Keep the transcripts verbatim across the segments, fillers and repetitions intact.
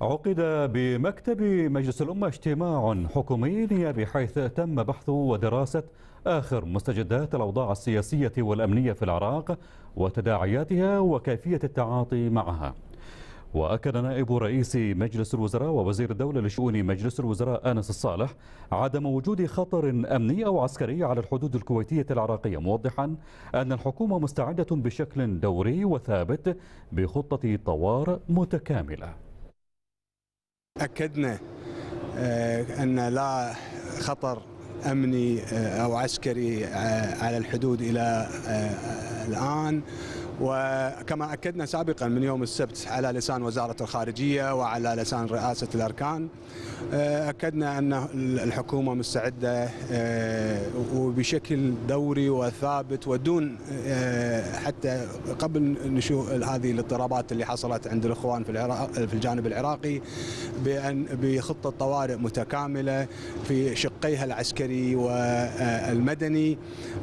عقد بمكتب مجلس الأمة اجتماع حكومي نيابي حيث تم بحث ودراسة آخر مستجدات الأوضاع السياسية والأمنية في العراق وتداعياتها وكيفية التعاطي معها. وأكد نائب رئيس مجلس الوزراء ووزير الدولة لشؤون مجلس الوزراء آنس الصالح عدم وجود خطر أمني أو عسكري على الحدود الكويتية العراقية، موضحا أن الحكومة مستعدة بشكل دوري وثابت بخطة طوارئ متكاملة. أكدنا أن لا خطر أمني أو عسكري على الحدود إلى الآن، وكما أكدنا سابقا من يوم السبت على لسان وزارة الخارجية وعلى لسان رئاسة الأركان، أكدنا أن الحكومة مستعدة وبشكل دوري وثابت ودون حتى قبل نشوء هذه الاضطرابات اللي حصلت عند الإخوان في العراق في الجانب العراقي بأن بخطة طوارئ متكاملة في شقيها العسكري والمدني.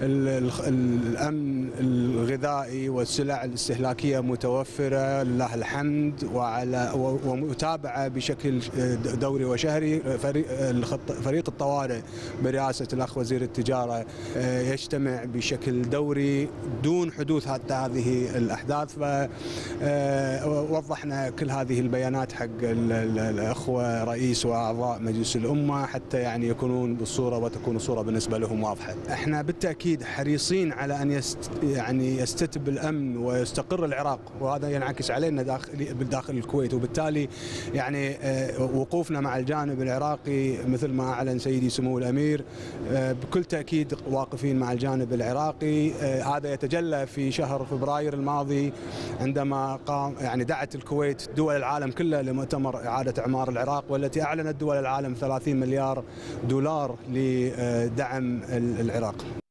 الأمن الغذائي والسلع الاستهلاكية متوفرة لله الحمد، وعلى ومتابعة بشكل دوري وشهري. فريق الطوارئ برئاسة الأخ وزير التجارة يجتمع بشكل دوري دون حدوث حتى هذه الأحداث، ووضحنا كل هذه البيانات حق الأخوة رئيس وأعضاء مجلس الأمة حتى يعني يكونون بالصورة وتكون الصورة بالنسبة لهم واضحة. احنا بالتأكيد حريصين على أن يست يعني يستتب الأمن ويستقر العراق، وهذا ينعكس علينا داخل بالداخل الكويت، وبالتالي يعني وقوفنا مع الجانب العراقي مثل ما أعلن سيدي سمو الأمير بكل تأكيد واقفين مع الجانب العراقي. هذا يتجلى في شهر فبراير الماضي عندما قام يعني دعت الكويت دول العالم كله لمؤتمر إعادة إعمار العراق، والتي أعلنت دول العالم ثلاثين مليار دولار لدعم العراق.